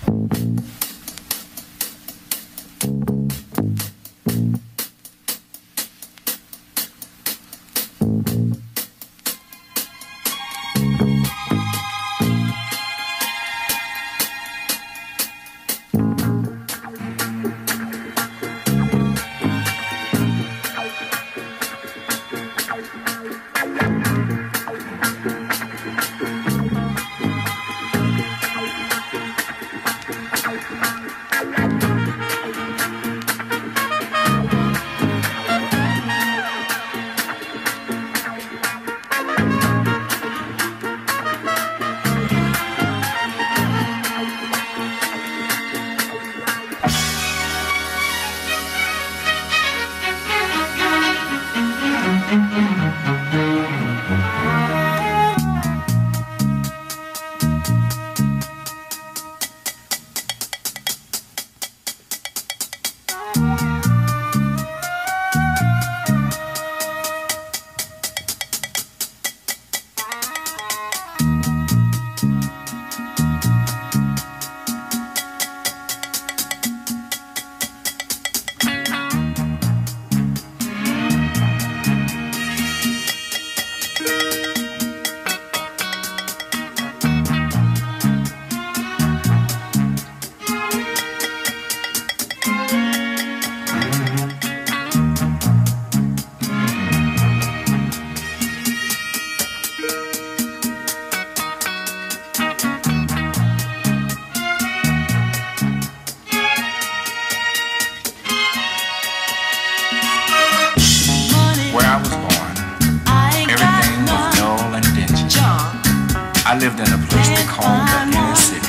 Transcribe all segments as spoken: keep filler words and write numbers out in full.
I lived in a place they called the inner city.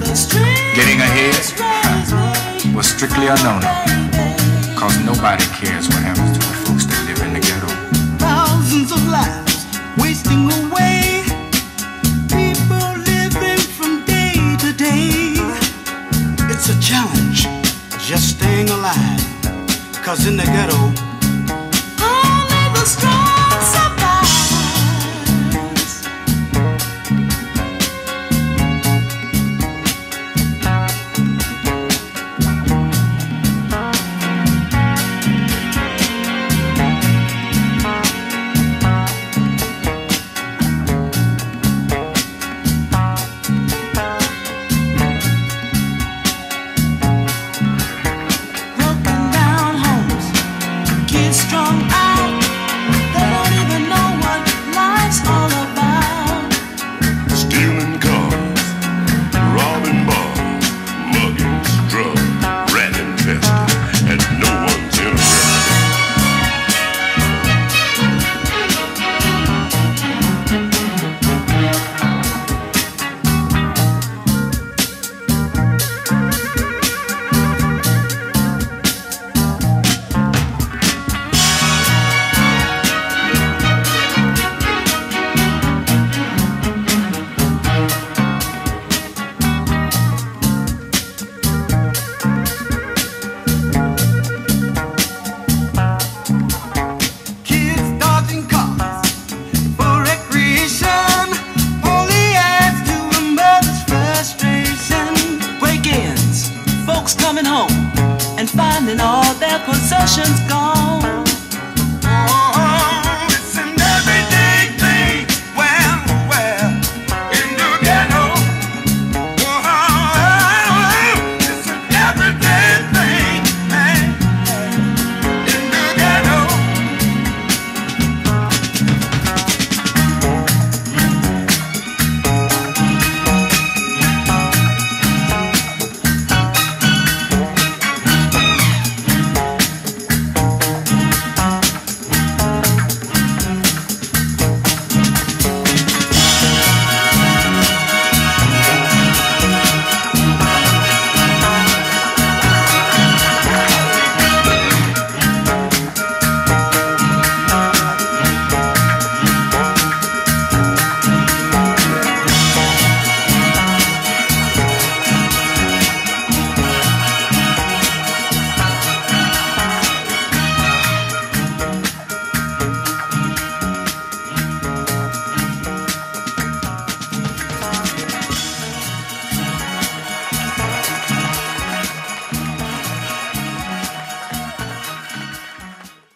Getting ahead was strictly a no-no, cause nobody cares what happens to the folks that live in the ghetto. Thousands of lives wasting away, people living from day to day. It's a challenge just staying alive, cause in the ghetto only the strong survive. Strung out, they don't even know what life's all about. Stealing cars, robbing bars, mugging, drugs, rat infested, and no one's interested. Coming home and finding all their possessions gone.